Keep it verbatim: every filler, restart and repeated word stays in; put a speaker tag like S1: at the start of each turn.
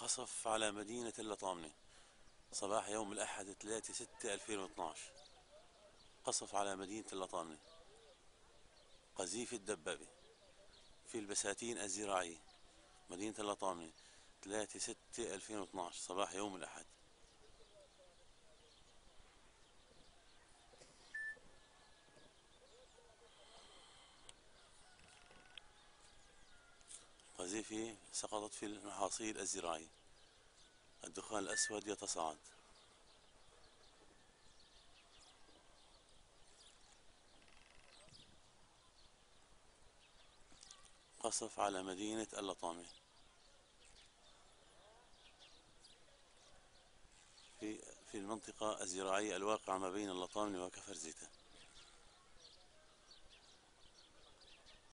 S1: قصف على مدينة اللطامنة صباح يوم الأحد ثلاثة ستة ألفين واثناعش. قصف على مدينة اللطامنة، قذيفة الدبابة في البساتين الزراعية، مدينة اللطامنة ثلاثة ستة ألفين واثناعش صباح يوم الأحد. قذيفة سقطت في المحاصيل الزراعية، الدخان الأسود يتصاعد. قصف على مدينة اللطامة في في المنطقة الزراعية الواقعة ما بين اللطامنة وكفر زيتة.